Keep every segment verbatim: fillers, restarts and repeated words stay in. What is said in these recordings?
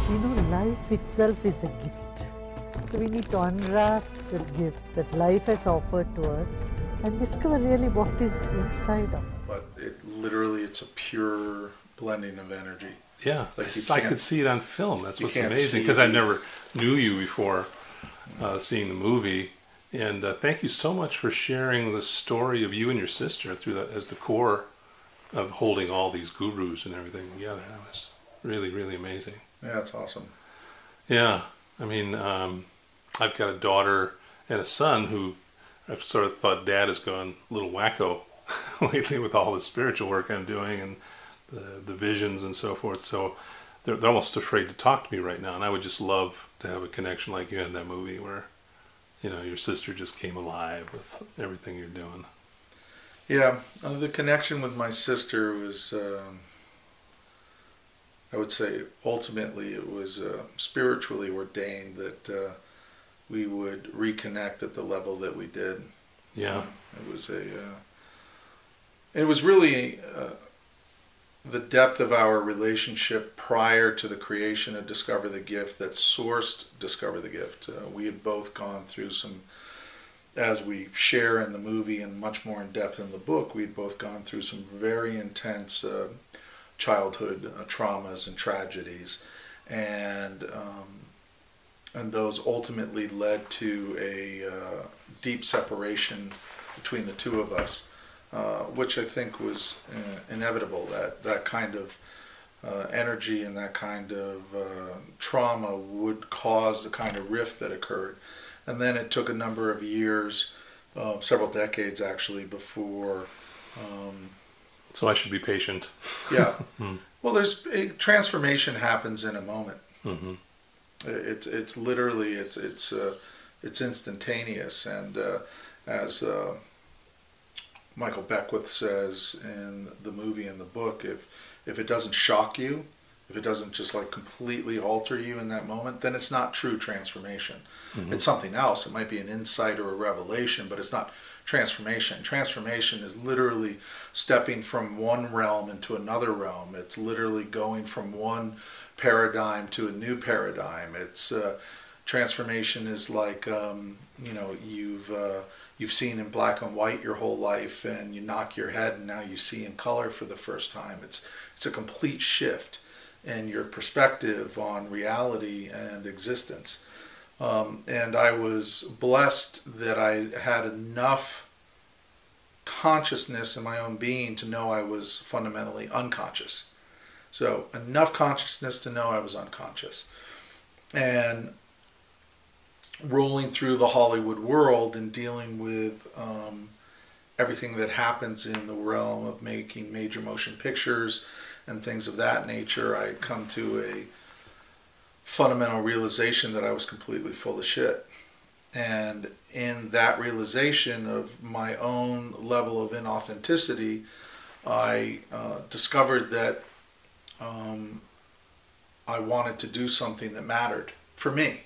You know, life itself is a gift. So we need to unwrap the gift that life has offered to us and discover really what is inside of it. But it literally, it's a pure blending of energy. Yeah, Like you I can't- could see it on film. That's you what's can't amazing, see because I the- never knew you before uh, seeing the movie. And uh, thank you so much for sharing the story of you and your sister through the, as the core of holding all these gurus and everything together. That was really, really amazing. Yeah, it's awesome. Yeah, I mean, um, I've got a daughter and a son who I've sort of thought Dad has gone a little wacko lately with all the spiritual work I'm doing and the, the visions and so forth. So they're, they're almost afraid to talk to me right now. And I would just love to have a connection like you had in that movie where, you know, your sister just came alive with everything you're doing. Yeah, uh, the connection with my sister was, um, I would say, ultimately it was uh, spiritually ordained that uh, we would reconnect at the level that we did. Yeah. Uh, it was a, uh, it was really uh, the depth of our relationship prior to the creation of Discover the Gift that sourced Discover the Gift. Uh, we had both gone through some, as we share in the movie and much more in depth in the book, we'd both gone through some very intense uh, childhood uh, traumas and tragedies, and um, and those ultimately led to a uh, deep separation between the two of us, uh, which I think was uh, inevitable. That that kind of uh, energy and that kind of uh, trauma would cause the kind of rift that occurred. And then it took a number of years, uh, several decades actually, before. Um, So I should be patient. yeah. Well, there's a transformation happens in a moment. Mm-hmm. It's it's literally it's it's uh, it's instantaneous, and uh, as uh, Michael Beckwith says in the movie and the book, if if it doesn't shock you, if it doesn't just like completely alter you in that moment, then it's not true transformation. Mm-hmm. It's something else. It might be an insight or a revelation, but it's not transformation. Transformation is literally stepping from one realm into another realm. It's literally going from one paradigm to a new paradigm. It's uh, transformation is like um, you know you've uh, you've seen in black and white your whole life, and you knock your head, and now you see in color for the first time. It's it's a complete shift in your perspective on reality and existence. Um, and I was blessed that I had enough consciousness in my own being to know I was fundamentally unconscious. So enough consciousness to know I was unconscious. And rolling through the Hollywood world and dealing with um, everything that happens in the realm of making major motion pictures and things of that nature, I had come to a fundamental realization that I was completely full of shit. And in that realization of my own level of inauthenticity, I uh, discovered that um, I wanted to do something that mattered for me.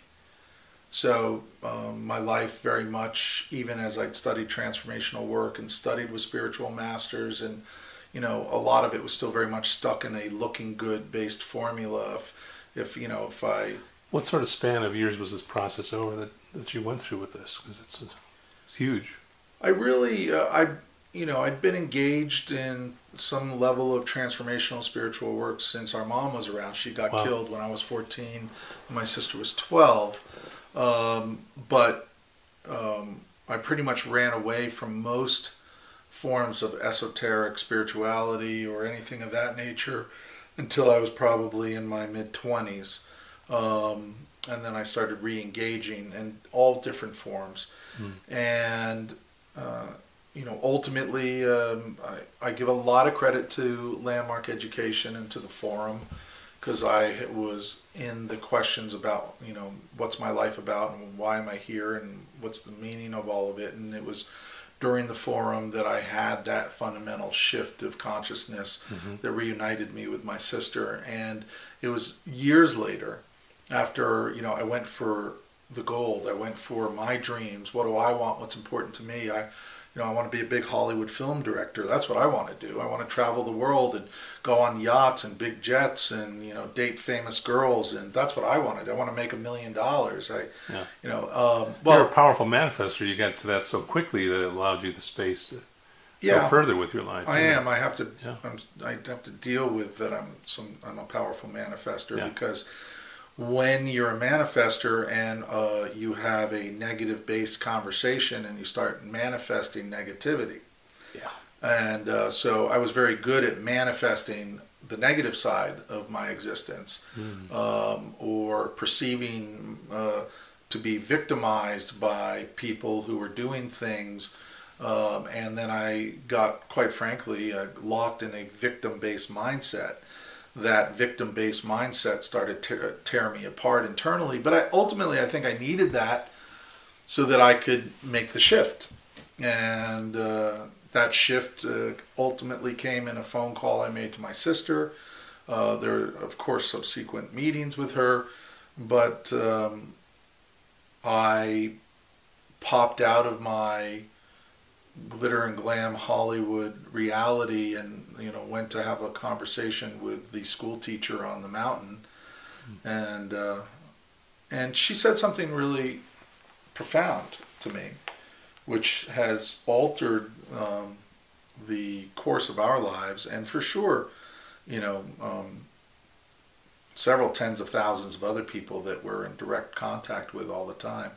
So um, my life very much, even as I'd studied transformational work and studied with spiritual masters, and you know, a lot of it was still very much stuck in a looking good based formula. If, if you know, if I... What sort of span of years was this process over that, that you went through with this? Because it's, it's huge. I really, uh, I, you know, I'd been engaged in some level of transformational spiritual work since our mom was around. She got Wow. killed when I was fourteen, and my sister was twelve. Um, but um, I pretty much ran away from most forms of esoteric spirituality or anything of that nature until I was probably in my mid-twenties. Um, and then I started re-engaging in all different forms. Mm. And, uh, you know, ultimately, um, I, I give a lot of credit to Landmark Education and to the forum, because I was in the questions about, you know, what's my life about and why am I here and what's the meaning of all of it. And it was during the forum that I had that fundamental shift of consciousness mm-hmm. that reunited me with my sister. And it was years later, after, you know, I went for the gold, I went for my dreams, what do I want, what's important to me. I, you know, I want to be a big Hollywood film director. That's what I want to do. I want to travel the world and go on yachts and big jets and, you know, date famous girls. And that's what I wanted. I want to make a million dollars. I, Yeah. you know, um, Well, you're well, a powerful manifester. You got to that so quickly that it allowed you the space to yeah, go further with your life. I didn't am. it? I have to. Yeah. I'm, I have to deal with that. I'm some. I'm a powerful manifester Yeah. because when you're a manifester and uh, you have a negative based conversation and you start manifesting negativity. Yeah. And uh, so I was very good at manifesting the negative side of my existence, Mm. um, or perceiving uh, to be victimized by people who were doing things. Um, and then I got, quite frankly, uh, locked in a victim-based mindset. That victim-based mindset started to tear me apart internally. But I, ultimately, I think I needed that so that I could make the shift. And uh, that shift uh, ultimately came in a phone call I made to my sister. Uh, there were, of course, subsequent meetings with her. But um, I popped out of my glitter and glam Hollywood reality and, you know, went to have a conversation with the school teacher on the mountain. Mm-hmm. And uh, and she said something really profound to me, which has altered um, the course of our lives, and for sure, you know, um, several tens of thousands of other people that we're in direct contact with all the time.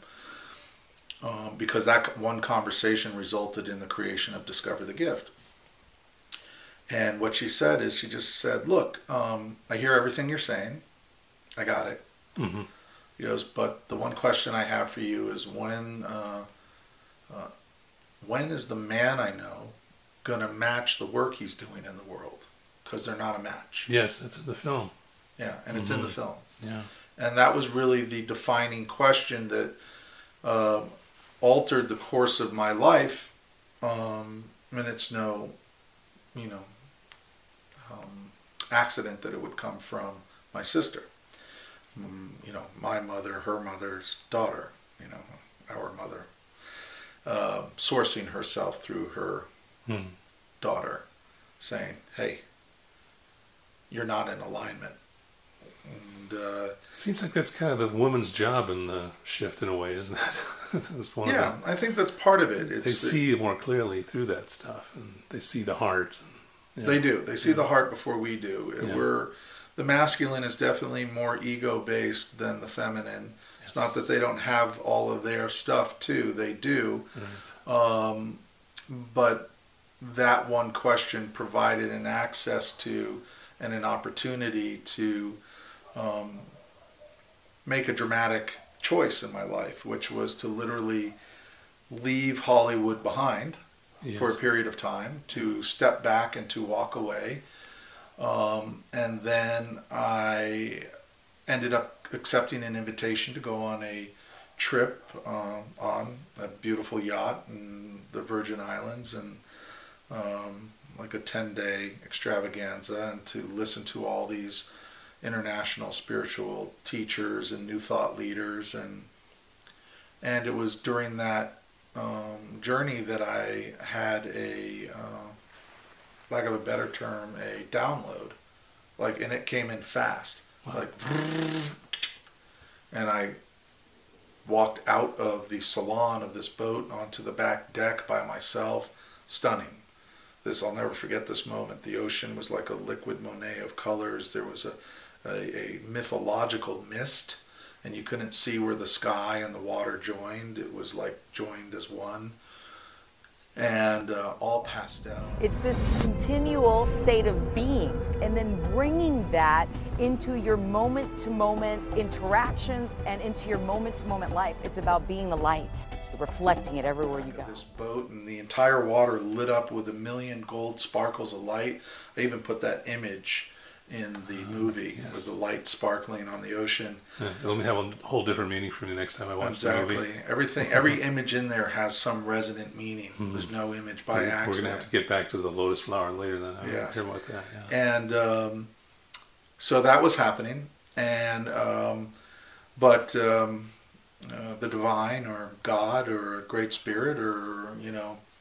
Um, because that one conversation resulted in the creation of Discover the Gift. And what she said is, she just said, look, um, I hear everything you're saying. I got it. Mm-hmm. He goes, but the one question I have for you is when, uh, uh, when is the man I know going to match the work he's doing in the world? Because they're not a match. Yes, that's in the film. Yeah, and it's Mm-hmm. in the film. Yeah. And that was really the defining question that uh, altered the course of my life, um, and it's no, you know, um, accident that it would come from my sister. Um, you know, my mother, her mother's daughter, you know, our mother, uh, sourcing herself through her Hmm. daughter, saying, hey, you're not in alignment. And uh, Seems like that's kind of the woman's job in the shift in a way, isn't it? It's one yeah, of the, I think that's part of it. It's they the, see more clearly through that stuff, and they see the heart. And, yeah. They do. They see Yeah. the heart before we do. Yeah. We're the masculine is definitely more ego-based than the feminine. Yes. It's not that they don't have all of their stuff too. They do. Right. Um, but that one question provided an access to and an opportunity to um, make a dramatic choice in my life, which was to literally leave Hollywood behind Yes. for a period of time, to step back and to walk away. Um, and then I ended up accepting an invitation to go on a trip um, on a beautiful yacht in the Virgin Islands, and um, like a ten-day extravaganza, and to listen to all these international spiritual teachers and new thought leaders. And and it was during that um, journey that I had a, uh, lack of a better term, a download. Like, and it came in fast. Wow. Like, and I walked out of the salon of this boat onto the back deck by myself. Stunning. This, I'll never forget this moment. The ocean was like a liquid Monet of colors. There was a, a, a mythological mist, and you couldn't see where the sky and the water joined. It was like joined as one. And uh, all pastel. It's this continual state of being, and then bringing that into your moment-to-moment interactions and into your moment-to-moment life. It's about being a light, reflecting it everywhere you go. This boat, and the entire water lit up with a million gold sparkles of light. I even put that image in the movie, yes. with the light sparkling on the ocean. Yeah, it'll have a whole different meaning for me next time I watch Exactly. the movie. Everything, every image in there has some resonant meaning. Mm-hmm. There's no image by We're, accident. we're going to have to get back to the lotus flower later then. I Yes. hear about that. Yeah. And um, so that was happening. And um, but um, uh, the divine, or God, or a great spirit, or, you know,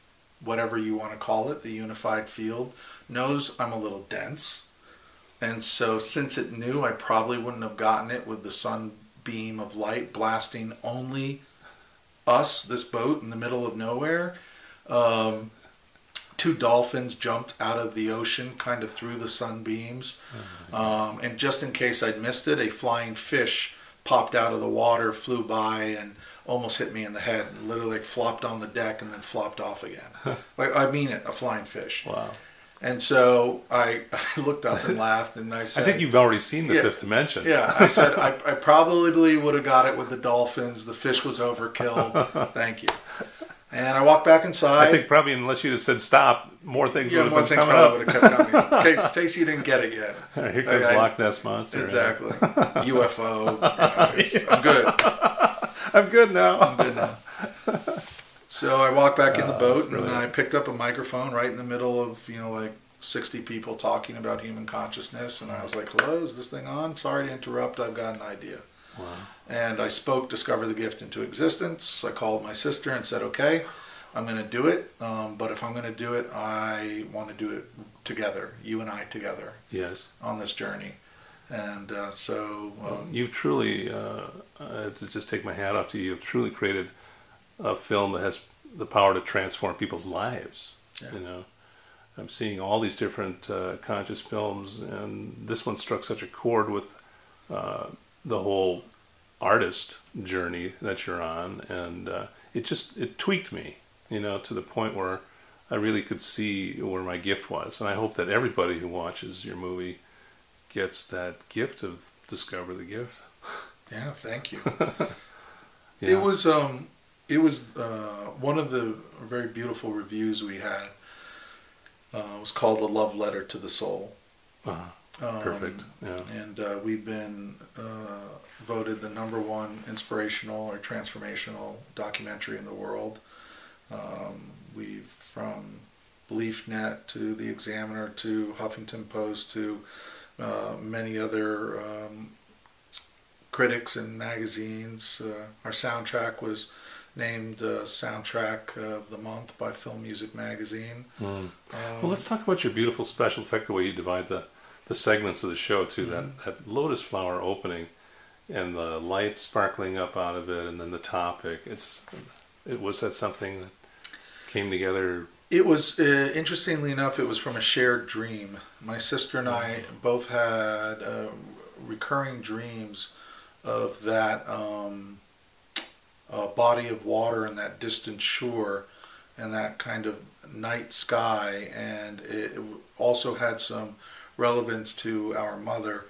whatever you want to call it, the unified field, knows I'm a little dense. And so since it knew I probably wouldn't have gotten it with the sunbeam of light blasting only us, this boat in the middle of nowhere, um, two dolphins jumped out of the ocean kind of through the sunbeams. Oh um, and just in case I'd missed it, a flying fish popped out of the water, flew by, and almost hit me in the head, and literally like flopped on the deck and then flopped off again. Like, I mean it, a flying fish. Wow. And so I, I looked up and laughed, and I said, I think you've already seen the yeah, fifth dimension. Yeah, I said, I, I probably would have got it with the dolphins. The fish was overkill. Thank you. And I walked back inside. I think probably unless you just said stop, more things yeah, would more have been things coming up. probably would have kept coming. In case, in case you didn't get it yet. Here comes I, Loch Ness Monster. Exactly. U F O. You know, yeah. I'm good. I'm good now. I'm good now. So I walked back in the Oh, boat, and brilliant. I picked up a microphone right in the middle of, you know, like sixty people talking about human consciousness, and I was like, hello, is this thing on? Sorry to interrupt, I've got an idea. Wow. And I spoke Discover the Gift into existence. I called my sister and said, okay, I'm going to do it, um, but if I'm going to do it, I want to do it together, you and I together, Yes. on this journey. And uh, so... Um, You've truly, uh, uh, to just take my hat off to you, you've truly created a film that has the power to transform people's lives. Yeah. You know, I'm seeing all these different uh, conscious films, and this one struck such a chord with uh, the whole artist journey that you're on, and uh, it just it tweaked me, you know, to the point where I really could see where my gift was. And I hope that everybody who watches your movie gets that gift of Discover the Gift. yeah, thank you. Yeah. It was um, it was uh, one of the very beautiful reviews we had. Uh, it was called A Love Letter to the Soul. Uh-huh. Um, Perfect. Yeah. And uh, we've been uh, voted the number one inspirational or transformational documentary in the world. Um, we've, from BeliefNet to The Examiner to Huffington Post to uh, many other um, critics and magazines. Uh, our soundtrack was named uh, Soundtrack of the Month by Film Music Magazine. Mm. Um, Well, let's talk about your beautiful special effect, the way you divide the, the segments of the show, too. Mm-hmm. That, that lotus flower opening and the light sparkling up out of it, and then the topic. It's it was that something that came together. It was, uh, interestingly enough, it was from a shared dream. My sister and I both had uh, recurring dreams of that um, uh, body of water and that distant shore and that kind of night sky, and it, it also had some relevance to our mother.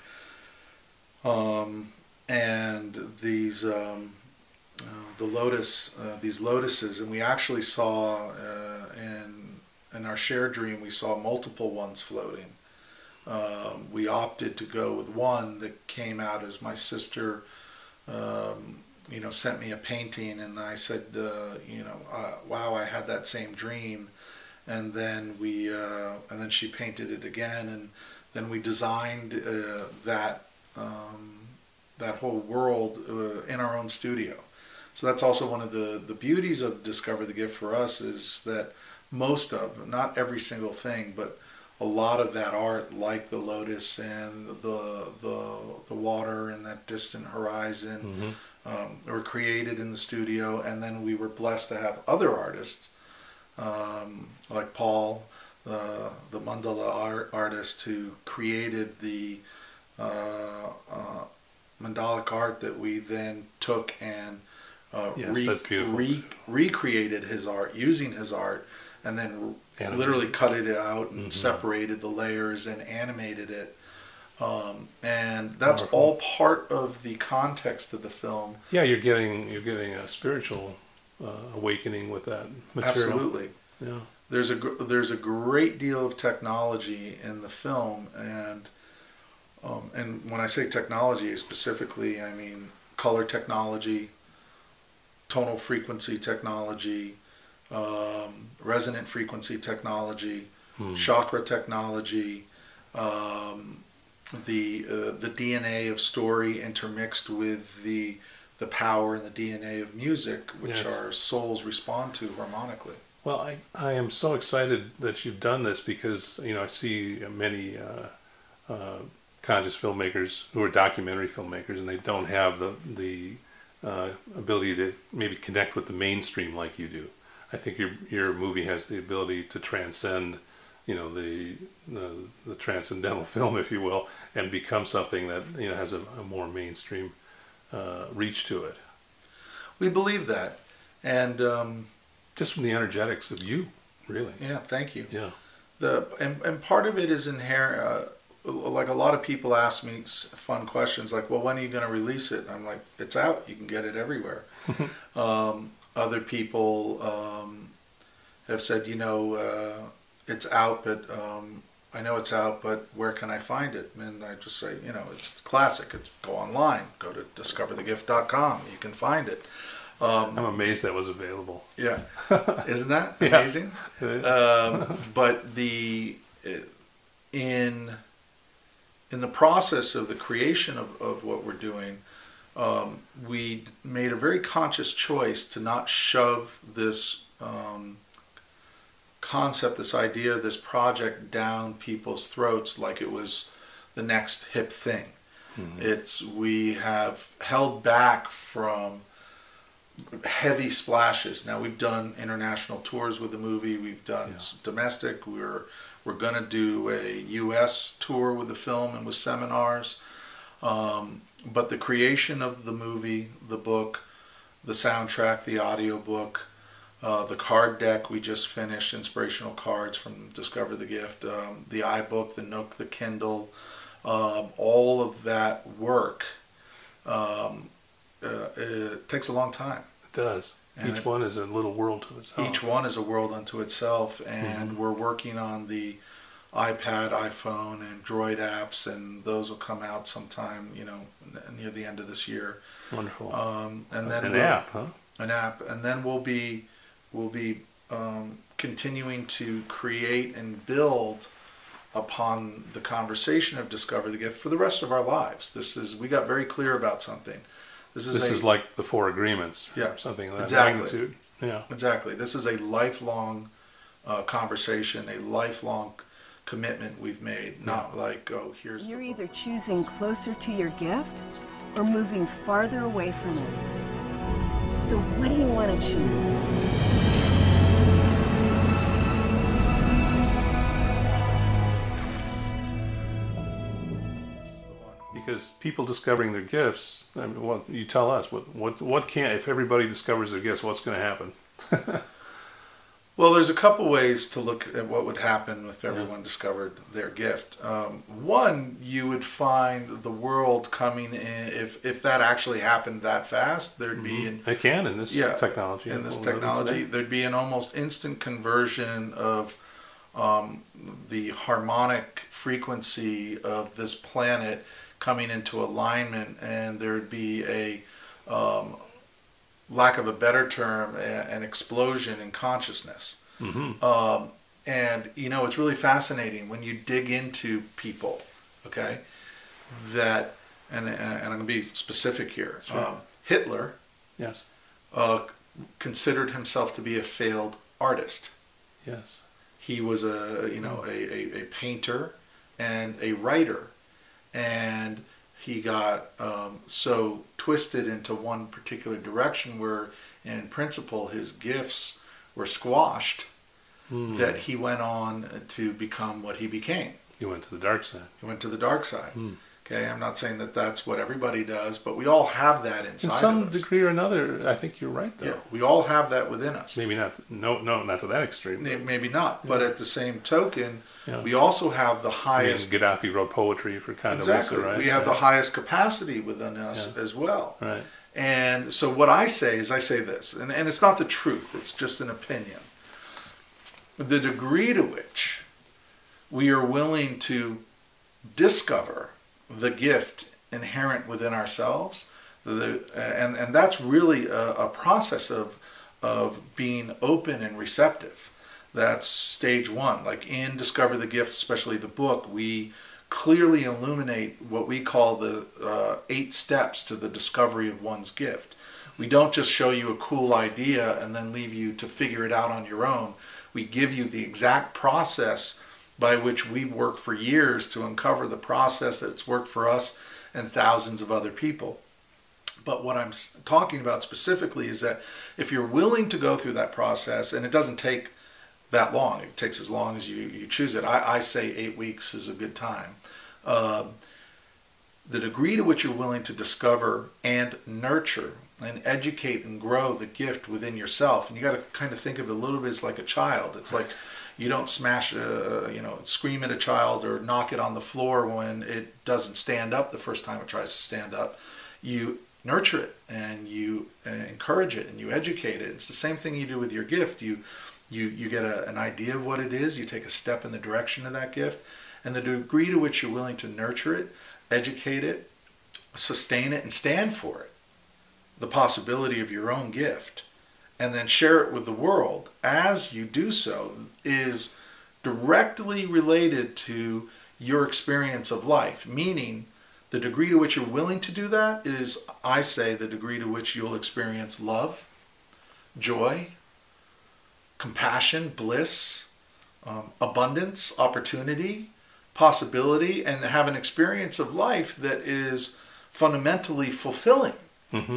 Um, and these um, uh, the lotus, uh, these lotuses, and we actually saw uh, in in our shared dream we saw multiple ones floating. Um, we opted to go with one that came out as my sister, um, you know, sent me a painting, and I said, uh, you know, uh, wow, I had that same dream, and then we, uh, and then she painted it again, and then we designed uh, that um, that whole world uh, in our own studio. So that's also one of the the beauties of Discover the Gift for us, is that most of, not every single thing, but a lot of that art, like the lotus and the the the water and that distant horizon, mm-hmm. um, were created in the studio, and then we were blessed to have other artists um, like Paul, uh, the mandala art artist, who created the uh, uh, mandalic art that we then took and uh, Yes, re- that's beautiful. re- recreated his art using his art, and then Animated. literally cut it out and Mm-hmm. separated the layers and animated it. Um, and that's Powerful. all part of the context of the film. Yeah, you're getting you're getting a spiritual uh, awakening with that material. Absolutely. Yeah. There's a gr- there's a great deal of technology in the film, and um, and when I say technology specifically, I mean color technology, tonal frequency technology, um, resonant frequency technology, Hmm. chakra technology, um, the uh, the D N A of story intermixed with the the power and the D N A of music, which Yes. our souls respond to harmonically. Well, I, I am so excited that you've done this because, you know, I see many uh, uh, conscious filmmakers who are documentary filmmakers, and they don't have the, the uh, ability to maybe connect with the mainstream like you do. I think your your movie has the ability to transcend, you know, the the, the transcendental film, if you will, and become something that, you know, has a, a more mainstream uh, reach to it. We believe that, and um, just from the energetics of you, really. Yeah, thank you. Yeah. The and and part of it is inherent. Uh, like a lot of people ask me fun questions, like, "Well, when are you going to release it?" And I'm like, "It's out. You can get it everywhere." um, Other people um, have said, you know, uh, it's out, but um, I know it's out, but where can I find it? And I just say, you know, it's classic. It's go online, go to discover the gift dot com. You can find it. Um, I'm amazed that was available. Yeah, isn't that amazing? Yeah. um, but the in in the process of the creation of, of what we're doing. Um, we made a very conscious choice to not shove this um, concept, this idea, this project down people's throats like it was the next hip thing. Mm-hmm. It's we have held back from heavy splashes. Now we've done international tours with the movie. We've done yeah. domestic. We're we're going to do a U S tour with the film and with seminars. Um, But the creation of the movie, the book, the soundtrack, the audiobook, uh, the card deck we just finished, inspirational cards from Discover the Gift, um, the iBook, the Nook, the Kindle, um, all of that work, um, uh, it takes a long time. It does. And each it, one is a little world to itself. Each one is a world unto itself, and mm-hmm. we're working on the iPad, iPhone, Android apps, and those will come out sometime, you know, near the end of this year. Wonderful. Um, and then an we'll, app, huh? An app, and then we'll be we'll be um, continuing to create and build upon the conversation of Discover the Gift for the rest of our lives. This is we got very clear about something. This is this a, is like the Four Agreements. Yeah, something of that exactly. magnitude. Yeah, exactly. This is a lifelong uh, conversation, a lifelong commitment we've made, not like, oh, here's You're the either choosing closer to your gift or moving farther away from it. So what do you want to choose? Because people discovering their gifts, I mean, well, you tell us, what, what, what can, if everybody discovers their gifts, what's going to happen? Well, there's a couple ways to look at what would happen if everyone yeah. discovered their gift. Um, one, you would find the world coming in, if, if that actually happened that fast, there'd mm-hmm. be... An, it can in this yeah, technology. In this technology, there'd be an almost instant conversion of um, the harmonic frequency of this planet coming into alignment, and there'd be a... Um, lack of a better term, an explosion in consciousness. Mm-hmm. Um, and, you know, it's really fascinating when you dig into people, okay, that, and, and I'm going to be specific here. Sure. Um, Hitler yes. uh, considered himself to be a failed artist. Yes. He was a, you know, a, a, a painter and a writer. And he got um, so twisted into one particular direction where, in principle, his gifts were squashed, mm. that he went on to become what he became. He went to the dark side. He went to the dark side. Mm. Okay, I'm not saying that that's what everybody does, but we all have that inside of us. In some of us. degree or another, I think you're right, though. Yeah, we all have that within us. Maybe not, no, no, not to that extreme. Maybe not, yeah. But at the same token, yeah. we also have the highest... I mean, Gaddafi wrote poetry for Condoleezza Exactly. Rice. We have yeah. the highest capacity within us yeah. as well. Right. And so what I say is I say this, and, and it's not the truth, it's just an opinion. The degree to which we are willing to discover the gift inherent within ourselves, the, and, and that's really a, a process of, of being open and receptive. That's stage one. Like in Discover the Gift, especially the book, we clearly illuminate what we call the uh, eight steps to the discovery of one's gift. We don't just show you a cool idea and then leave you to figure it out on your own. We give you the exact process by which we've worked for years to uncover the process that's worked for us and thousands of other people. But what I'm talking about specifically is that if you're willing to go through that process, and it doesn't take that long, it takes as long as you, you choose it. I, I say eight weeks is a good time. Uh, the degree to which you're willing to discover and nurture and educate and grow the gift within yourself, and you got to kind of think of it a little bit as like a child. It's like you don't smash, a, you know, scream at a child or knock it on the floor when it doesn't stand up the first time it tries to stand up. You nurture it and you uh, encourage it and you educate it. It's the same thing you do with your gift. You you you get a, an idea of what it is. You take a step in the direction of that gift, and the degree to which you're willing to nurture it, educate it, sustain it, and stand for it, the possibility of your own gift, and then share it with the world as you do so, is directly related to your experience of life. Meaning, the degree to which you're willing to do that is, I say, the degree to which you'll experience love, joy, compassion, bliss, um, abundance, opportunity, possibility, and have an experience of life that is fundamentally fulfilling. Mm-hmm.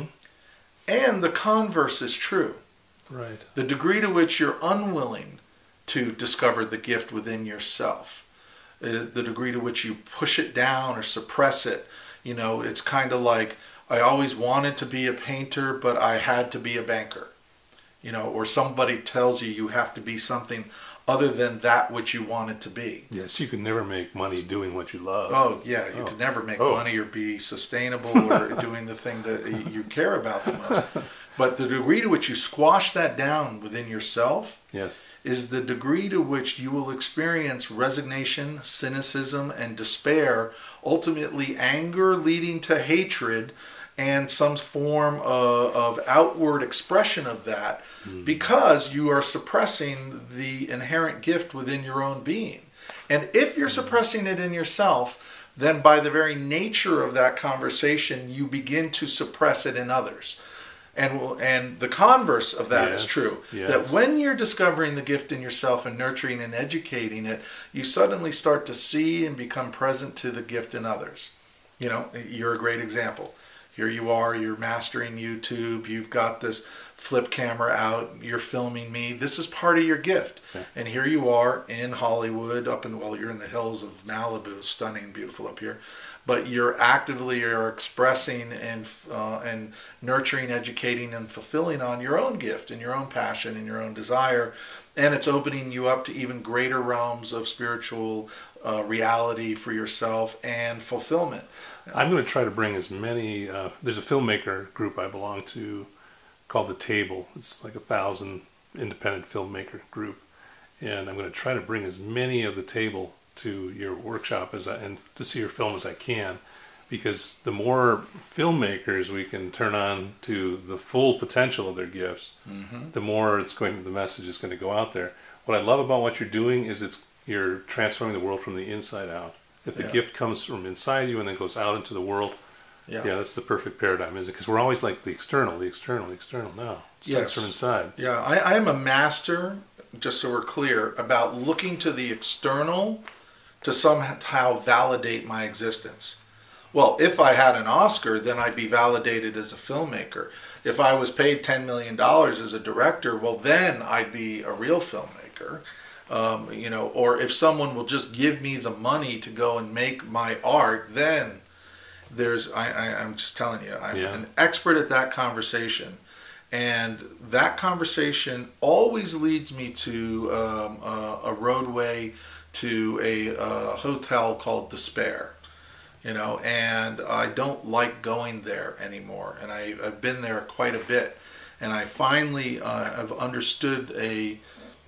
And the converse is true. Right. The degree to which you're unwilling to discover the gift within yourself, uh, the degree to which you push it down or suppress it. You know, it's kind of like, I always wanted to be a painter, but I had to be a banker. You know, or somebody tells you you have to be something other than that which you want it to be. Yes, you can never make money doing what you love. Oh, yeah, you oh. can never make oh. money or be sustainable or doing the thing that you care about the most. But the degree to which you squash that down within yourself, yes, is the degree to which you will experience resignation, cynicism, and despair, ultimately anger leading to hatred, and some form of, of outward expression of that, mm. because you are suppressing the inherent gift within your own being. And if you're suppressing it in yourself, then by the very nature of that conversation, you begin to suppress it in others. And, and the converse of that yes, is true. Yes. That when you're discovering the gift in yourself and nurturing and educating it, you suddenly start to see and become present to the gift in others. You know, you're a great example. Here you are, you're mastering YouTube, you've got this flip camera out, you're filming me. This is part of your gift. Okay. And here you are in Hollywood, up in, well, you're in the hills of Malibu, stunning, beautiful up here. But you're actively are expressing and uh, and nurturing, educating, and fulfilling on your own gift and your own passion and your own desire. And it's opening you up to even greater realms of spiritual uh, reality for yourself and fulfillment. I'm going to try to bring as many, uh, there's a filmmaker group I belong to called The Table. It's like a thousand independent filmmaker group. And I'm going to try to bring as many of The Table to your workshop as I, and to see your film as I can. Because the more filmmakers we can turn on to the full potential of their gifts, mm-hmm. the more it's going, the message is going to go out there. What I love about what you're doing is it's you're transforming the world from the inside out. If the yeah. gift comes from inside you and then goes out into the world, yeah, yeah that's the perfect paradigm, isn't it? Because we're always like the external, the external, the external. No, it starts yes. from inside. Yeah, I, I am a master, just so we're clear, about looking to the external to somehow validate my existence. Well, if I had an Oscar, then I'd be validated as a filmmaker. If I was paid ten million dollars as a director, well, then I'd be a real filmmaker. Um, you know, or if someone will just give me the money to go and make my art, then there's, I, I, I'm just telling you, I'm yeah. an expert at that conversation. And that conversation always leads me to um, a, a roadway to a, a hotel called despair. You know, and I don't like going there anymore. And I, I've been there quite a bit. And I finally uh, have understood a,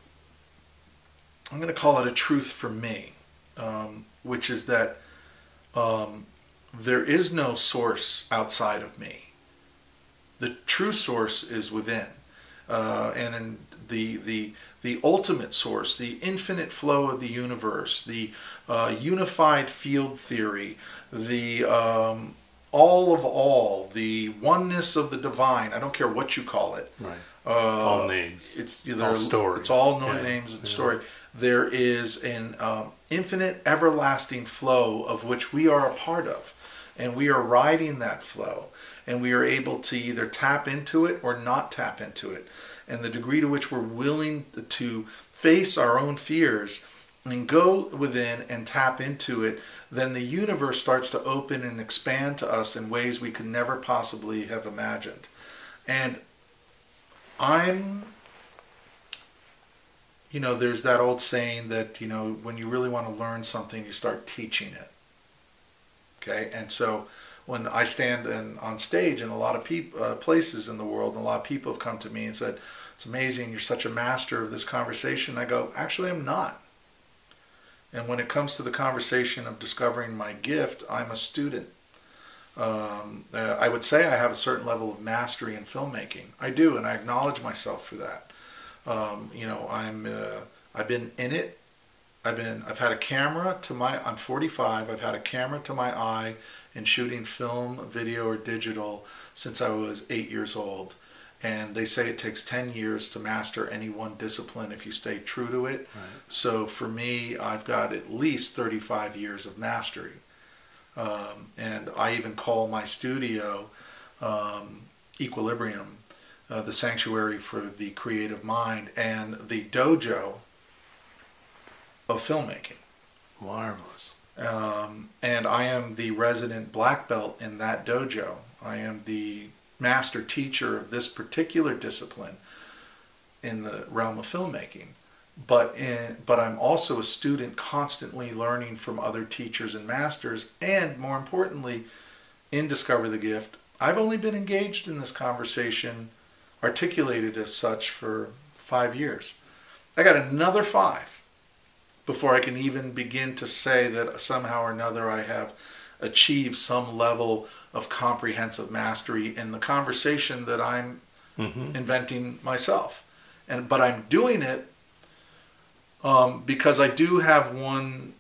I'm going to call it a truth for me, um, which is that um, there is no source outside of me. The true source is within. Uh, and in the, the, the ultimate source, the infinite flow of the universe, the uh, unified field theory, the um, all of all, the oneness of the divine. I don't care what you call it. Right. Uh, all names. It's either all story. It's all no yeah. names and yeah. story. There is an um, infinite, everlasting flow of which we are a part of, and we are riding that flow, and we are able to either tap into it or not tap into it. And the degree to which we're willing to face our own fears and go within and tap into it, then the universe starts to open and expand to us in ways we could never possibly have imagined. And I'm, you know, there's that old saying that, you know, when you really want to learn something, you start teaching it. Okay? And so when I stand in, on stage in a lot of peop, uh, places in the world, and a lot of people have come to me and said, it's amazing, you're such a master of this conversation. I go, actually, I'm not. And when it comes to the conversation of discovering my gift, I'm a student. Um, uh, I would say I have a certain level of mastery in filmmaking. I do, and I acknowledge myself for that. Um, you know, I'm uh, I've been in it. I've been I've had a camera to my. I'm forty-five. I've had a camera to my eye in shooting film, video, or digital since I was eight years old. And they say it takes ten years to master any one discipline if you stay true to it. Right. So for me, I've got at least thirty-five years of mastery. Um, and I even call my studio um, Equilibrium, uh, the sanctuary for the creative mind and the dojo of filmmaking. Marvelous. Um, and I am the resident black belt in that dojo. I am the master teacher of this particular discipline in the realm of filmmaking. But in, but I'm also a student constantly learning from other teachers and masters, and more importantly, in Discover the Gift, I've only been engaged in this conversation, articulated as such, for five years. I got another five before I can even begin to say that somehow or another I have achieved some level of comprehensive mastery in the conversation that I'm mm-hmm. inventing myself. And but I'm doing it Um, because I do have one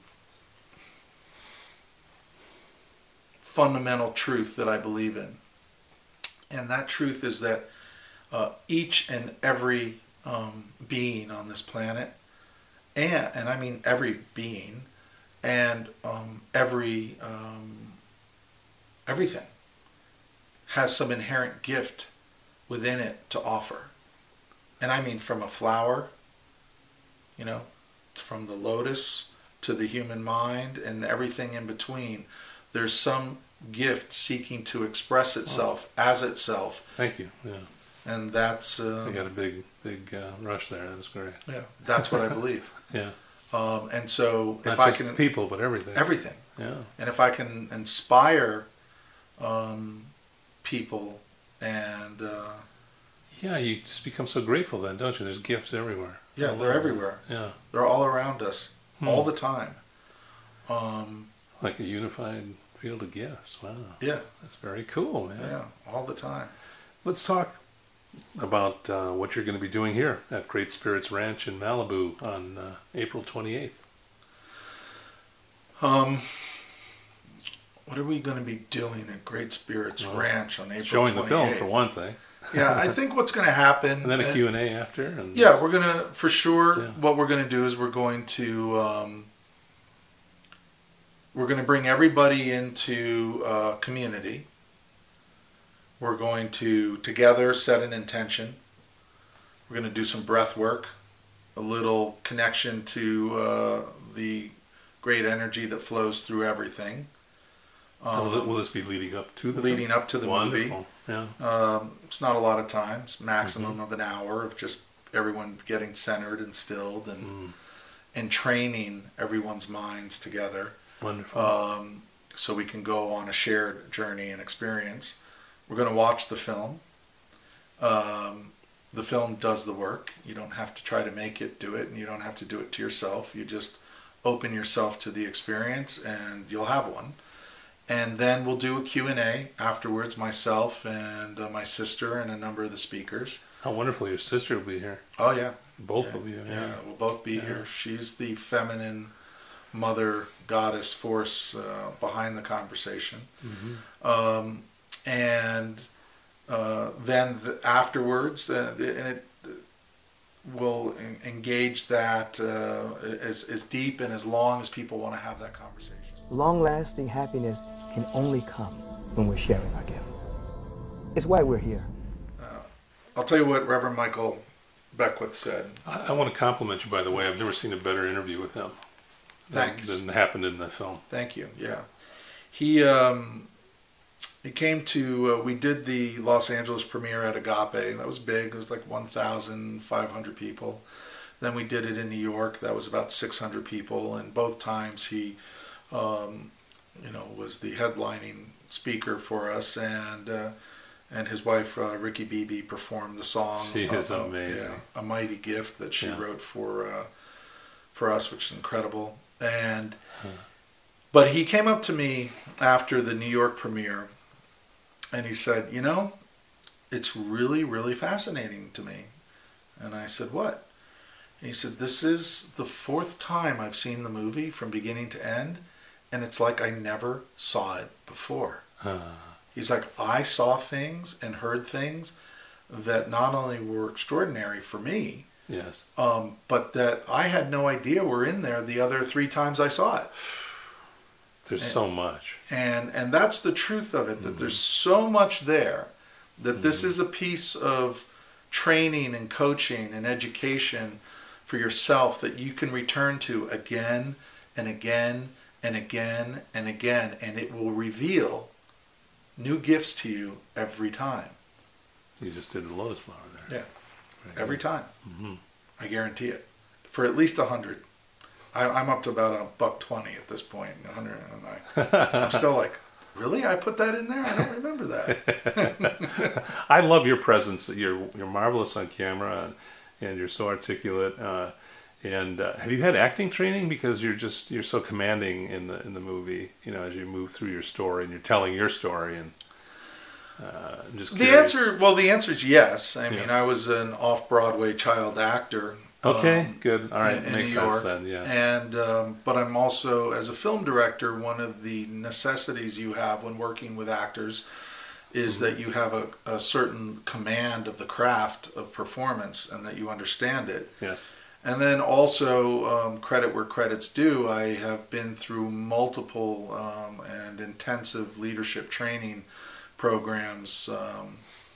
fundamental truth that I believe in. And that truth is that uh, each and every um, being on this planet, and, and I mean every being, and um, every um, everything, has some inherent gift within it to offer. And I mean from a flower, you know, from the lotus to the human mind and everything in between. There's some gift seeking to express itself oh. as itself. Thank you. Yeah. And that's... Uh, I got a big, big uh, rush there. That was great. Yeah, that's what I believe. yeah. Um, and so Not if I just can... people, but everything. Everything. Yeah. And if I can inspire um, people and... Uh, yeah, you just become so grateful then, don't you? There's gifts everywhere. Yeah, they're everywhere. Yeah. They're all around us, hmm. all the time. Um, like a unified field of gifts. Wow. Yeah. That's very cool, man. Yeah, all the time. Let's talk about uh, what you're going to be doing here at Great Spirits Ranch in Malibu on uh, April twenty-eighth. Um, what are we going to be doing at Great Spirits well, Ranch on April showing twenty-eighth? Showing the film, for one thing. Yeah, I think what's going to happen... And then a Q and A after. And yeah, we're going to, for sure, yeah. what we're going to do is we're going to... Um, we're going to bring everybody into uh, community. We're going to, together, set an intention. We're going to do some breath work, a little connection to uh, the great energy that flows through everything. Um, will, will this be leading up to the leading film? up to the Wonderful. movie? Yeah. Um, it's not a lot of time. It's maximum mm-hmm. of an hour of just everyone getting centered and stilled and mm. and training everyone's minds together. Wonderful. Um, so we can go on a shared journey and experience. We're going to watch the film. Um, the film does the work. You don't have to try to make it do it, and you don't have to do it to yourself. You just open yourself to the experience, and you'll have one. And then we'll do a Q and A afterwards, myself and uh, my sister and a number of the speakers. How wonderful. Your sister will be here. Oh, yeah. Both yeah. of you. Yeah, yeah. we'll both be yeah. here. She's the feminine mother goddess force uh, behind the conversation. Mm-hmm. um, and uh, then the, afterwards, uh, the, and it will en- engage that uh, as, as deep and as long as people want to have that conversation. Long-lasting happiness can only come when we're sharing our gift. It's why we're here. Uh, I'll tell you what Reverend Michael Beckwith said. I, I want to compliment you, by the way. I've never seen a better interview with him than, Thanks. than happened in the film. Thank you. Yeah, he um, he came to. Uh, we did the Los Angeles premiere at Agape. That was big. It was like one thousand five hundred people. Then we did it in New York. That was about six hundred people. And both times he, um, you know, was the headlining speaker for us, and uh, and his wife uh, Ricky Beebe performed the song. She is uh, amazing. Yeah, A Mighty Gift that she Yeah. wrote for uh, for us, which is incredible. And but he came up to me after the New York premiere, and he said, "You know, it's really, really fascinating to me." And I said, "What?" And he said, "This is the fourth time I've seen the movie from beginning to end, and it's like I never saw it before." Uh, He's like, "I saw things and heard things that not only were extraordinary for me, yes. um, but that I had no idea were in there the other three times I saw it." There's and, so much. And and that's the truth of it, that mm-hmm. there's so much there, that mm-hmm. this is a piece of training and coaching and education for yourself that you can return to again and again and again and again, and it will reveal new gifts to you every time. You just did the lotus flower there. Yeah, Very every good. time. Mm-hmm. I guarantee it. For at least a hundred. I'm up to about a buck twenty at this point. A hundred, and I, I'm still like, really? I put that in there? I don't remember that. I love your presence. You're you're marvelous on camera, and, and you're so articulate. Uh, and uh, have you had acting training? Because you're just you're so commanding in the in the movie. You know, as you move through your story and you're telling your story. And uh, I'm just the curious. answer, well, the answer is yes. I Yeah. mean, I was an off-Broadway child actor. Okay, um, good. All right, in, in makes New sense York. then. Yeah. And um, but I'm also, as a film director, one of the necessities you have when working with actors is Mm-hmm. that you have a, a certain command of the craft of performance, and that you understand it. Yes. And then also, um, credit where credit's due, I have been through multiple um, and intensive leadership training programs, um,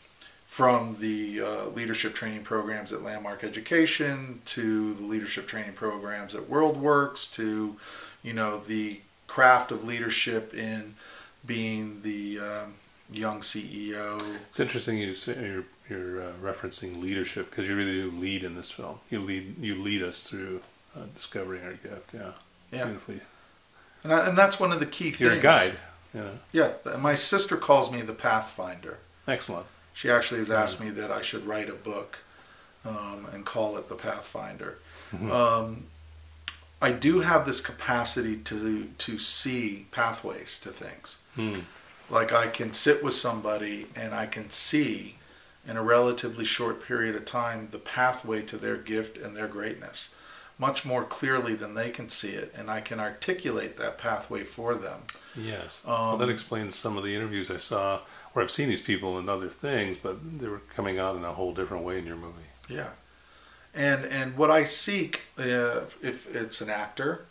from the uh, leadership training programs at Landmark Education to the leadership training programs at WorldWorks to, you know, the craft of leadership in being the um, young C E O. It's interesting you say you're, you're uh, referencing leadership, because you really do lead in this film. You lead you lead us through uh, discovering our gift. Yeah, Yeah. beautifully. And, I, and that's one of the key things. You're a guide. You know. Yeah, my sister calls me the Pathfinder. Excellent. She actually has asked me that I should write a book um, and call it The Pathfinder. Mm-hmm. Um, I do have this capacity to to see pathways to things. Hmm. Like I can sit with somebody and I can see in a relatively short period of time the pathway to their gift and their greatness much more clearly than they can see it, and I can articulate that pathway for them. Yes. Um, well, that explains some of the interviews I saw where I've seen these people in other things, but they were coming out in a whole different way in your movie. Yeah. And and what I seek, uh, if it's an actor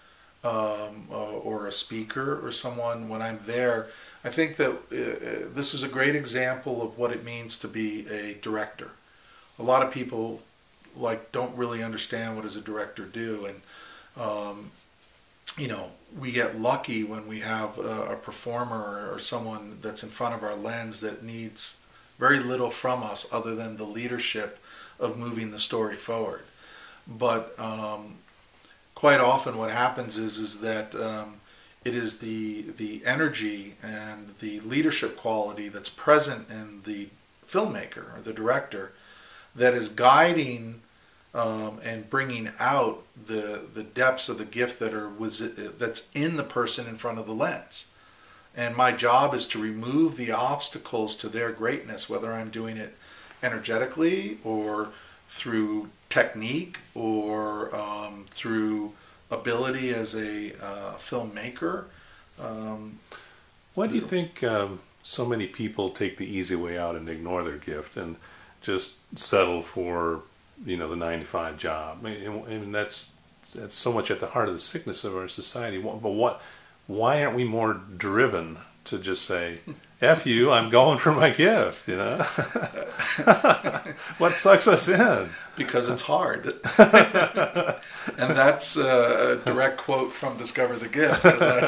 um, uh, or a speaker or someone, when I'm there, I think that uh, this is a great example of what it means to be a director. A lot of people like don't really understand what does a director do, and um, you know, we get lucky when we have a, a performer or someone that's in front of our lens that needs very little from us other than the leadership of moving the story forward. But um, quite often what happens is is that um, it is the the energy and the leadership quality that's present in the filmmaker or the director that is guiding um, and bringing out the the depths of the gift that are was that's in the person in front of the lens. And my job is to remove the obstacles to their greatness, whether I'm doing it energetically or through technique or um, through ability as a uh, filmmaker. Um, Why do you think um, so many people take the easy way out and ignore their gift and just settle for, you know, the nine to five job? I mean, and that's that's so much at the heart of the sickness of our society. But what? Why aren't we more driven to just say, "F you, I'm going for my gift"? You know, what sucks us in? Because it's hard. And that's a direct quote from Discover the Gift.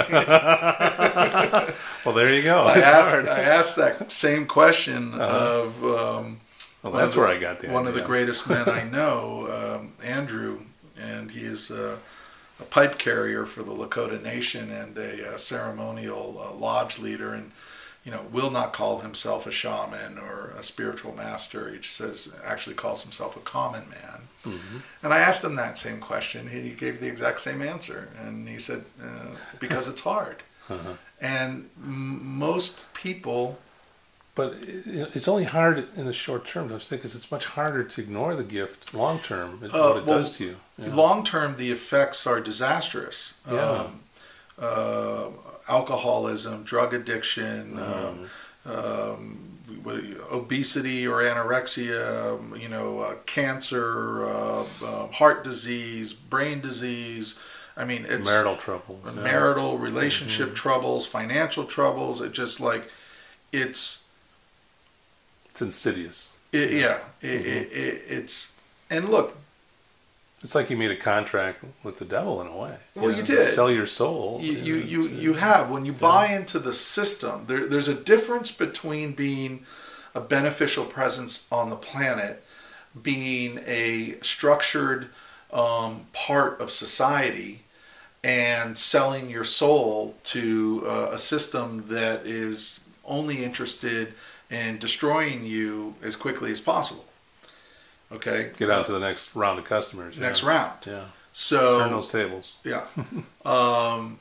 I, well, there you go. I It's asked, hard. I asked that same question Uh-huh. of um, Well, one that's of the- where I got the one of the idea. greatest men I know, um, Andrew, and he is uh, a pipe carrier for the Lakota Nation and a, uh ceremonial uh, lodge leader, and you know, will not call himself a shaman or a spiritual master. He just says, actually calls himself a common man. Mm-hmm. And I asked him that same question. He gave the exact same answer. And he said, uh, because it's hard. Uh-huh. And m- most people... But it- it's only hard in the short term, don't you think? Because it's much harder to ignore the gift long term, what it Uh, well, does to you. you know? Long term, the effects are disastrous. Yeah. Um, uh, alcoholism, drug addiction, um, um, what, obesity or anorexia, um, you know, uh, cancer, uh, uh, heart disease, brain disease. I mean, it's Marital troubles. yeah. marital relationship Mhm. troubles, financial troubles. It just like it's It's insidious. it, yeah. It, Mhm. it, it, it's and look. It's like you made a contract with the devil in a way. Well, know, you to did. sell your soul. You you know, you, to- you have when you buy into the system. There, there's a difference between being a beneficial presence on the planet, being a structured um, part of society, and selling your soul to uh, a system that is only interested in destroying you as quickly as possible. Okay. Get out to the next round of customers. next yeah. round. Yeah. So Turn those tables. yeah. Um,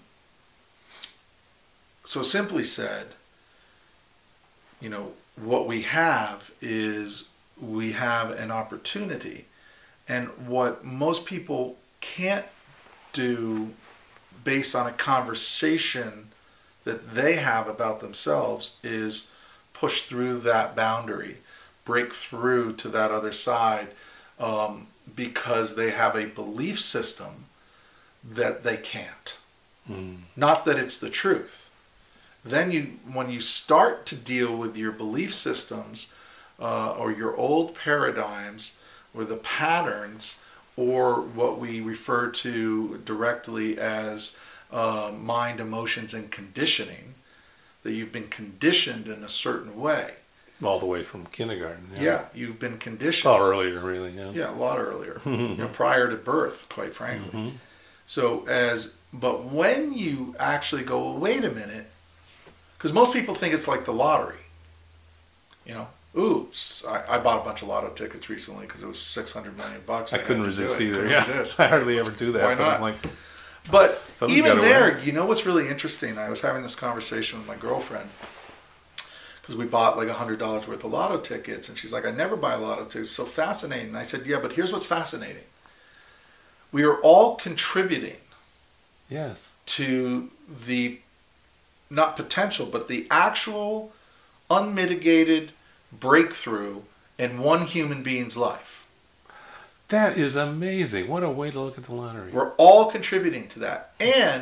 so simply said, you know, what we have is we have an opportunity. And what most people can't do based on a conversation that they have about themselves is push through that boundary, break through to that other side, um, because they have a belief system that they can't. Mm. Not that it's the truth. Then you, when you start to deal with your belief systems uh, or your old paradigms or the patterns or what we refer to directly as uh, mind, emotions, and conditioning, that you've been conditioned in a certain way. All the way from kindergarten. Yeah, Yeah. you've been conditioned. Oh, earlier, really. Yeah. Yeah, a lot earlier, you know, prior to birth, quite frankly. Mhm. So as, but when you actually go, well, wait a minute, because most people think it's like the lottery. You know, oops, I, I bought a bunch of lotto tickets recently because it was six hundred million bucks. I had couldn't to do resist it. either. Couldn't Yeah. resist. I hardly ever do that. Why but not? I'm like, But Something's even gotta there, win. you know what's really interesting? I was having this conversation with my girlfriend because we bought like a hundred dollars worth of lotto tickets, and she's like, "I never buy lotto tickets. It's so fascinating." And I said, "Yeah, but here's what's fascinating. We are all contributing yes. to the not potential, but the actual unmitigated breakthrough in one human being's life. That is amazing. What a way to look at the lottery. We're all contributing to that. And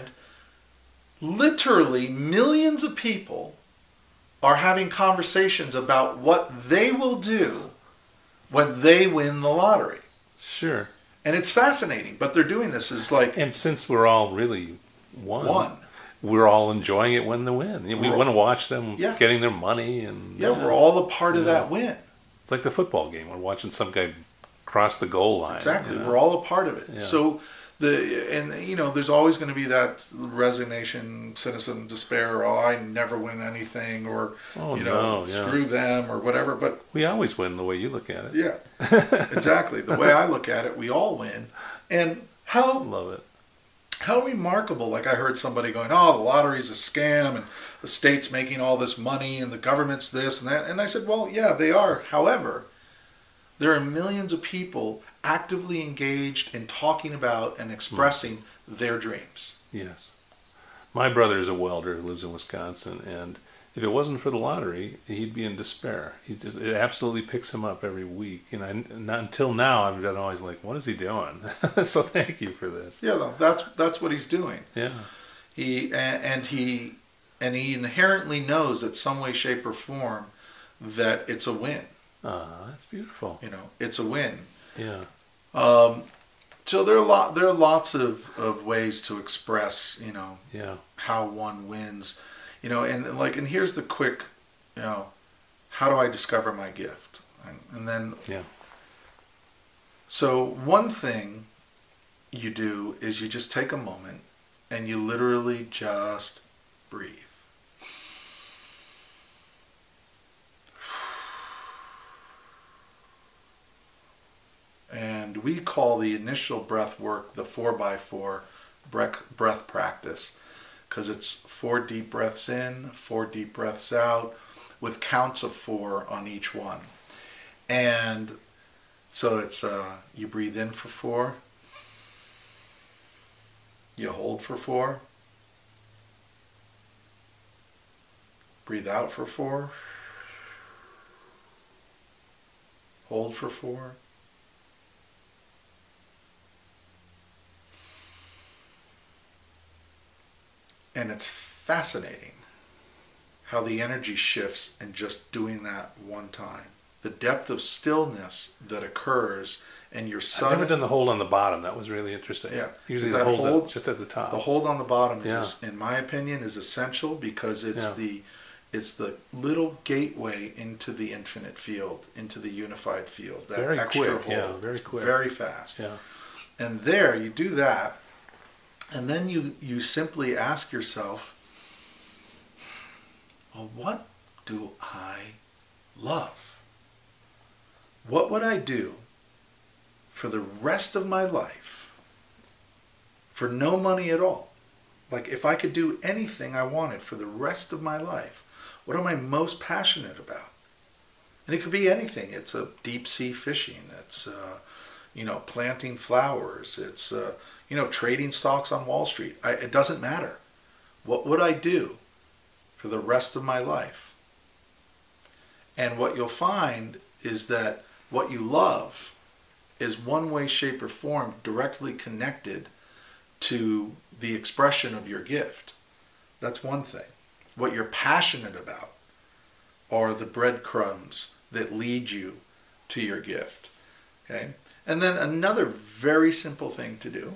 literally millions of people are having conversations about what they will do when they win the lottery. Sure. And it's fascinating, but they're doing this as like And since we're all really one, one. we're all enjoying it when they win. We We're- want to watch them Yeah. getting their money. and Yeah, we're all a part of Yeah. that win. It's like the football game. We're watching some guy cross the goal line. Exactly. you know? We're all a part of it. Yeah. So the and you know, there's always going to be that resignation, cynicism, despair. Oh, I never win anything, or Oh, you know, no, yeah. screw them, or whatever. But We always win the way you look at it. yeah, exactly. The way I look at it, we all win. And how Love it. how remarkable! Like I heard somebody going, "Oh, the lottery's a scam, and the state's making all this money, and the government's this and that." And I said, "Well, yeah, they are. However, There are millions of people actively engaged in talking about and expressing mm. their dreams. Yes. My brother is a welder who lives in Wisconsin, and if it wasn't for the lottery, he'd be in despair. He just it absolutely picks him up every week. You know, not until now, I've been always like, "What is he doing?" So thank you for this. Yeah, no, that's that's what he's doing. Yeah. He and, and he and he inherently knows, at some way, shape, or form, that it's a win. Ah, that's beautiful. You know, it's a win. Yeah. Um, so there are lot there are lots of, of ways to express, you know, yeah. how one wins. You know, and like, and here's the quick, you know, how do I discover my gift? And, and then, yeah. So one thing you do is you just take a moment and you literally just breathe. And we call the initial breath work the four by four breath, breath practice, because it's four deep breaths in, four deep breaths out, with counts of four on each one. And so it's uh, you breathe in for four, you hold for four, breathe out for four, hold for four, and it's fascinating how the energy shifts in just doing that one time. The depth of stillness that occurs, and your sudden... I've never done the hold on the bottom. That was really interesting. Yeah. Usually that the hold's hold, at, just at the top. The hold on the bottom, yeah. is, in my opinion, is essential, because it's yeah. the it's the little gateway into the infinite field, into the unified field. That very extra quick, hold. yeah, very quick. Very fast. Yeah. And there, you do that, and then you, you simply ask yourself, well, what do I love? What would I do for the rest of my life for no money at all? Like, if I could do anything I wanted for the rest of my life, what am I most passionate about? And it could be anything. It's a deep sea fishing. It's, uh, you know, planting flowers. It's, uh, you know, trading stocks on Wall Street. I, it doesn't matter. What would I do for the rest of my life? And what you'll find is that what you love is one way, shape, or form directly connected to the expression of your gift. That's one thing. What you're passionate about are the breadcrumbs that lead you to your gift. Okay? And then another very simple thing to do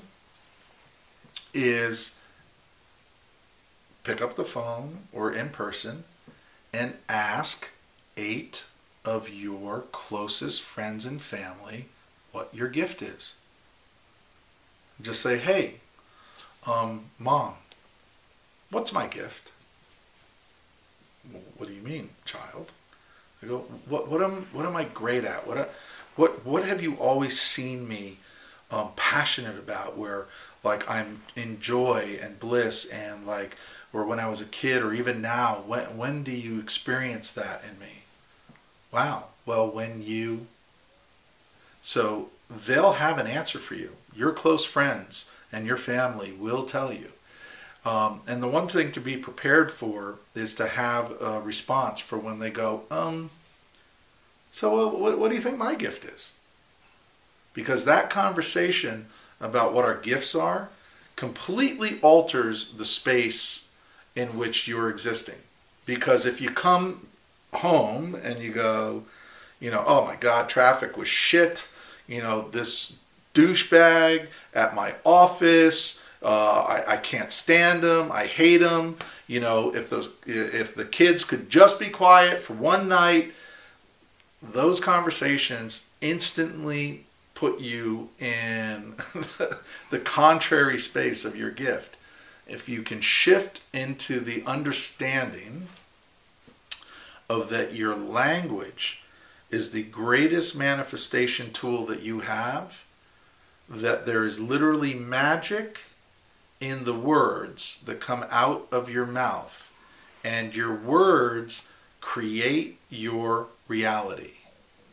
is pick up the phone or in person and ask eight of your closest friends and family what your gift is. Just say, hey, um, Mom, what's my gift? What do you mean, child? I go, what, what, am, what am I great at? What, what, what have you always seen me um, passionate about, where like I'm in joy and bliss, and like, or when I was a kid, or even now, when, when do you experience that in me? Wow. Well, when you... So they'll have an answer for you. Your close friends and your family will tell you. Um, and the one thing to be prepared for is to have a response for when they go, um, so uh, what, what do you think my gift is? Because that conversation about what our gifts are completely alters the space in which you're existing. Because if you come home and you go, you know, oh my God, traffic was shit, you know, this douchebag at my office, uh, I, I can't stand him, I hate him, you know, if those, if the kids could just be quiet for one night, those conversations instantly put you in the contrary space of your gift. If you can shift into the understanding of that your language is the greatest manifestation tool that you have, that there is literally magic in the words that come out of your mouth, and your words create your reality.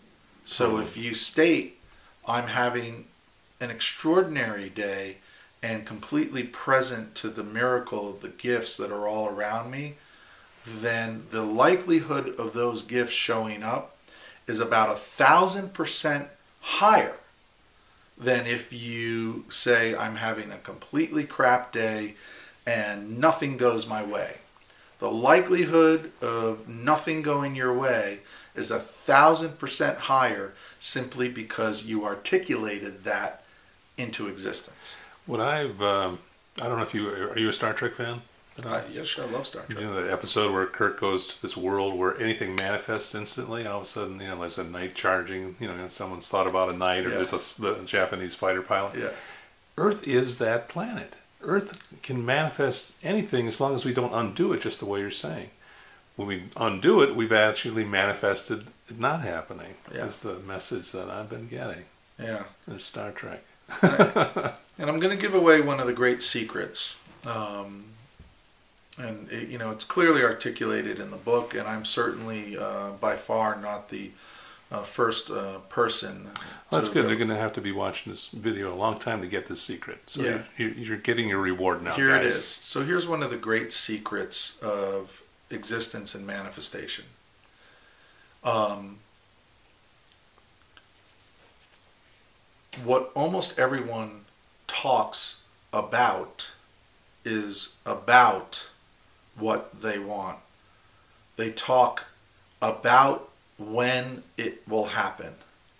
So Totally. if you state, I'm having an extraordinary day and completely present to the miracle of the gifts that are all around me, then the likelihood of those gifts showing up is about a thousand percent higher than if you say, I'm having a completely crap day and nothing goes my way. The likelihood of nothing going your way is a thousand percent higher simply because you articulated that into existence. What I've, um, I don't know if you, are you a Star Trek fan? Uh, yes, I love Star Trek. You know that episode where Kirk goes to this world where anything manifests instantly? All of a sudden, you know, there's a knight charging, you know, someone's thought about a knight, or Yeah. there's a, a Japanese fighter pilot. Yeah. Earth is that planet. Earth can manifest anything as long as we don't undo it just the way you're saying. When we undo it, we've actually manifested it not happening. Yeah. That's the message that I've been getting. Yeah. There's Star Trek. And I'm going to give away one of the great secrets. Um, and, it, you know, it's clearly articulated in the book, and I'm certainly uh, by far not the uh, first uh, person. Well, that's to, good. uh, They're going to have to be watching this video a long time to get this secret. So Yeah. you're, you're getting your reward now, Here guys. it is. So here's one of the great secrets of existence and manifestation. Um, what almost everyone talks about is about what they want. They talk about when it will happen.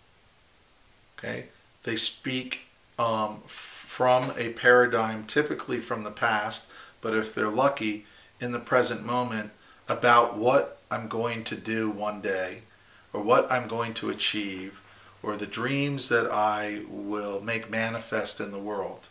Okay? They speak um, from a paradigm, typically from the past, but if they're lucky, in the present moment, about what I'm going to do one day, or what I'm going to achieve, or the dreams that I will make manifest in the world.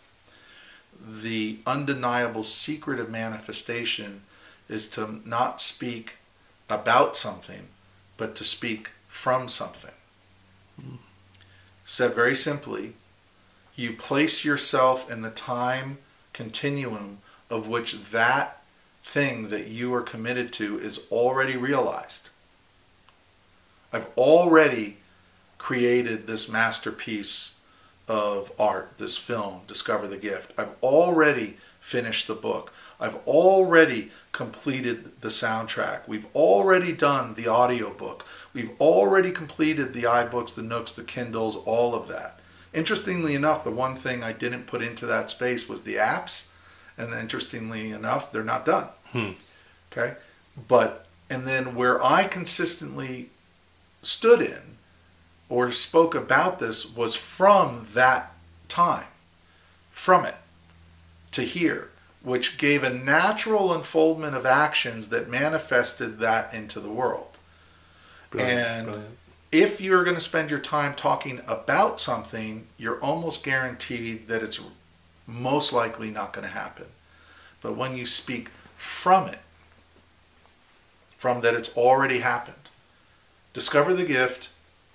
The undeniable secret of manifestation is to not speak about something, but to speak from something. Mm. Said very simply, you place yourself in the time continuum of which that thing that you are committed to is already realized. I've already created this masterpiece of art, this film, Discover the Gift. I've already finished the book. I've already completed the soundtrack. We've already done the audiobook. We've already completed the iBooks, the Nooks, the Kindles, all of that. Interestingly enough, the one thing I didn't put into that space was the apps. And interestingly enough, they're not done. Hmm. Okay? But, and then where I consistently stood in or spoke about this was from that time, from it to here, which gave a natural unfoldment of actions that manifested that into the world. Brilliant, and brilliant. If you're going to spend your time talking about something, you're almost guaranteed that it's most likely not going to happen. But when you speak from it, from that it's already happened, Discover the Gift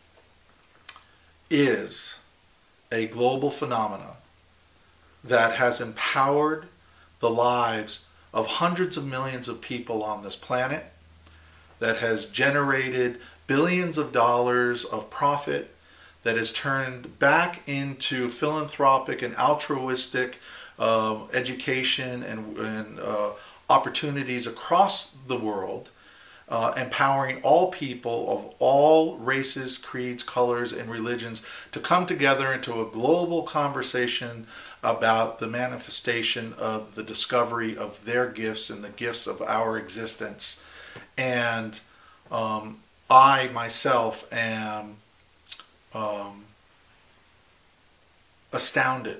is a global phenomenon that has empowered the lives of hundreds of millions of people on this planet, that has generated billions of dollars of profit, that has turned back into philanthropic and altruistic uh, education and, and uh, opportunities across the world, uh, empowering all people of all races, creeds, colors, and religions to come together into a global conversation about the manifestation of the discovery of their gifts and the gifts of our existence. And um, I myself am um, astounded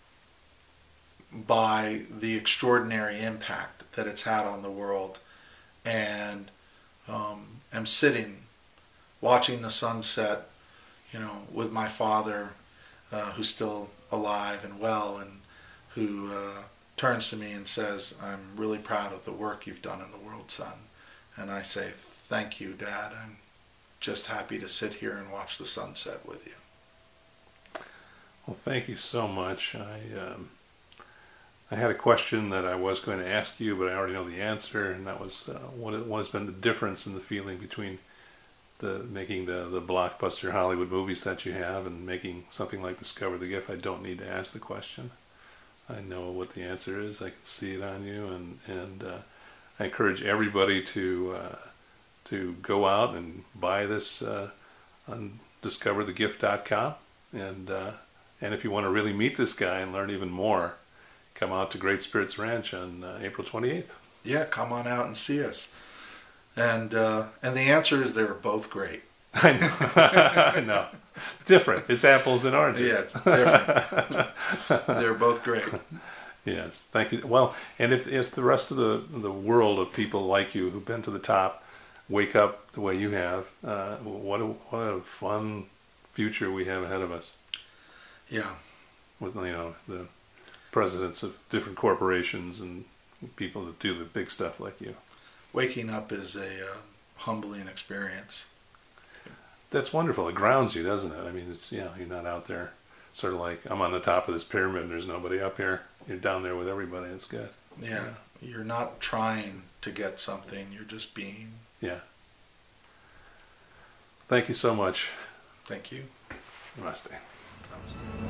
by the extraordinary impact that it's had on the world, and um, am sitting watching the sunset, you know, with my father, uh, who's still alive and well, and who uh, turns to me and says, "I'm really proud of the work you've done in the world, son." And I say, "Thank you, Dad. I'm just happy to sit here and watch the sunset with you." Well, thank you so much. I um, I had a question that I was going to ask you, but I already know the answer, and that was uh, what, it, what has been the difference in the feeling between the making the the blockbuster Hollywood movies that you have, and making something like Discover the Gift, I don't need to ask the question. I know what the answer is. I can see it on you, and and uh, I encourage everybody to uh, to go out and buy this uh, on discover the gift dot com, and uh, and if you want to really meet this guy and learn even more, come out to Great Spirits Ranch on uh, April twenty-eighth. Yeah, come on out and see us. And uh, and the answer is they were both great. I know. I know. Different. It's apples and oranges. Yeah, it's different. They're both great. Yes, thank you. Well, and if if the rest of the the world of people like you who've been to the top wake up the way you have, uh, what a what a fun future we have ahead of us. Yeah. With, you know, the presidents of different corporations and people that do the big stuff like you. Waking up is a uh, humbling experience. That's wonderful. It grounds you, doesn't it? I mean, it's, yeah, you're not out there sort of like, I'm on the top of this pyramid and there's nobody up here. You're down there with everybody. It's good. Yeah. Yeah. You're not trying to get something. You're just being. Yeah. Thank you so much. Thank you. Namaste. Namaste.